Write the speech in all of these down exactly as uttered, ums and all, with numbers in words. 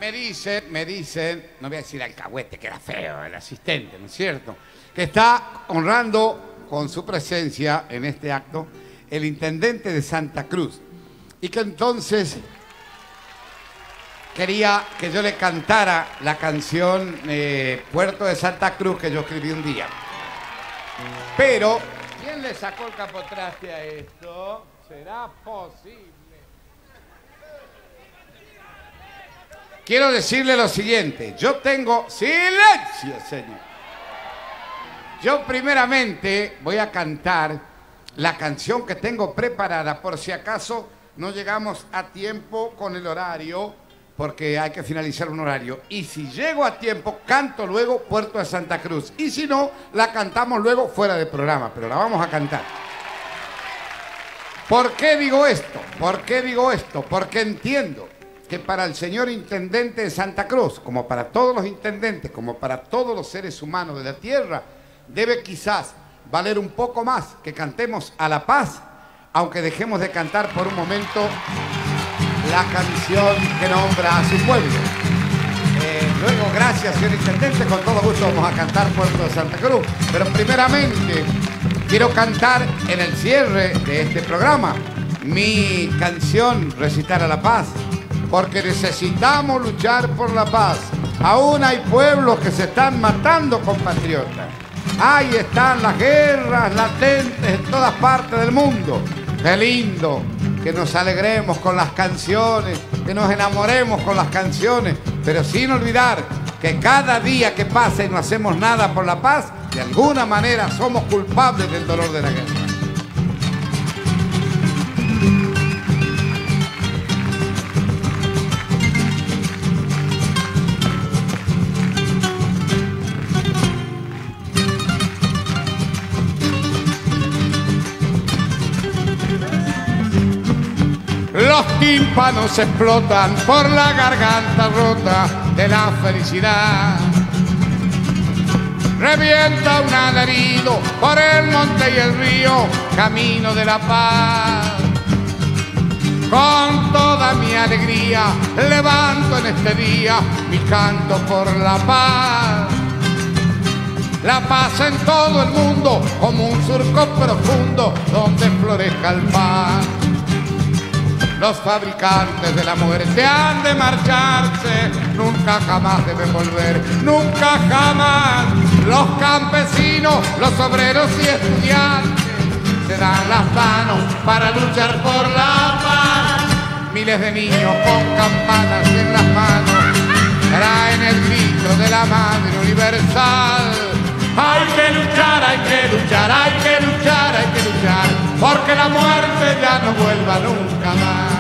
me dicen, me dicen, no voy a decir alcahuete, que era feo, el asistente, ¿no es cierto? Que está honrando con su presencia en este acto el intendente de Santa Cruz. Y que entonces quería que yo le cantara la canción eh, Puerto de Santa Cruz que yo escribí un día. Pero, ¿quién le sacó el capotraste a esto? ¿Será posible? Quiero decirle lo siguiente. Yo tengo... ¡Silencio, señor! Yo primeramente voy a cantar la canción que tengo preparada por si acaso no llegamos a tiempo con el horario, porque hay que finalizar un horario. Y si llego a tiempo, canto luego Puerto de Santa Cruz. Y si no, la cantamos luego fuera del programa, pero la vamos a cantar. ¿Por qué digo esto? ¿Por qué digo esto? Porque entiendo que para el señor intendente de Santa Cruz, como para todos los intendentes, como para todos los seres humanos de la tierra, debe quizás valer un poco más que cantemos a la paz, aunque dejemos de cantar por un momento la canción que nombra a su pueblo. Eh, luego, gracias, señor intendente, con todo gusto vamos a cantar Puerto de Santa Cruz. Pero primeramente, quiero cantar en el cierre de este programa mi canción Recitar a la Paz, porque necesitamos luchar por la paz. Aún hay pueblos que se están matando, compatriotas. Ahí están las guerras latentes en todas partes del mundo. Qué lindo que nos alegremos con las canciones, que nos enamoremos con las canciones, pero sin olvidar que cada día que pasa y no hacemos nada por la paz, de alguna manera somos culpables del dolor de la guerra. Los tímpanos explotan por la garganta rota de la felicidad. Revienta un alarido por el monte y el río, camino de la paz. Con toda mi alegría levanto en este día mi canto por la paz. La paz en todo el mundo como un surco profundo donde florezca el paz. Los fabricantes de la muerte han de marcharse, nunca jamás deben volver, nunca jamás. Los campesinos, los obreros y estudiantes se dan las manos para luchar por la paz. Miles de niños con campanas en las manos traen el grito de la Madre Universal. Hay que luchar, hay que luchar, hay que luchar, hay que luchar, porque la muerte ya no vuelva nunca más.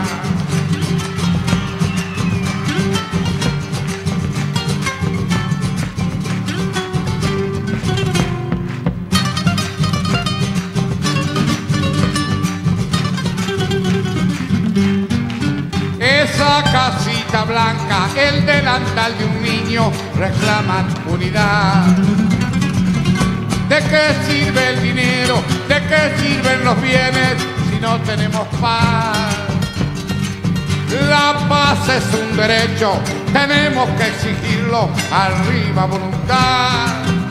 Esa casita blanca, el delantal de un niño, reclaman unidad. ¿De qué sirve el dinero? ¿De qué sirven los bienes si no tenemos paz? La paz es un derecho, tenemos que exigirlo, arriba voluntad.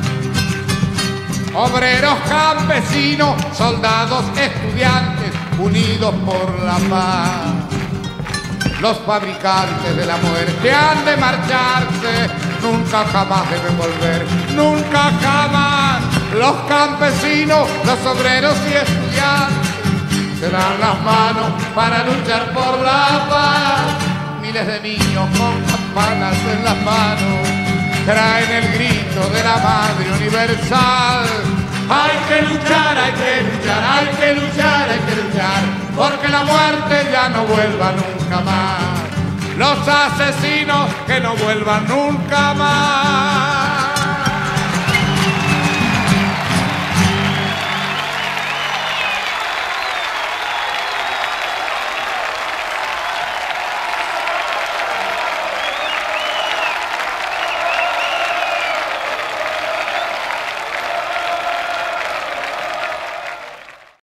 Obreros, campesinos, soldados, estudiantes, unidos por la paz. Los fabricantes de la muerte han de marcharse, nunca jamás deben volver, nunca jamás. Los campesinos, los obreros y estudiantes se dan las manos para luchar por la paz. Miles de niños con campanas en las manos traen el grito de la Madre Universal. Hay que luchar, hay que luchar, hay que luchar, hay que luchar, porque la muerte ya no vuelva nunca más. Los asesinos que no vuelvan nunca más.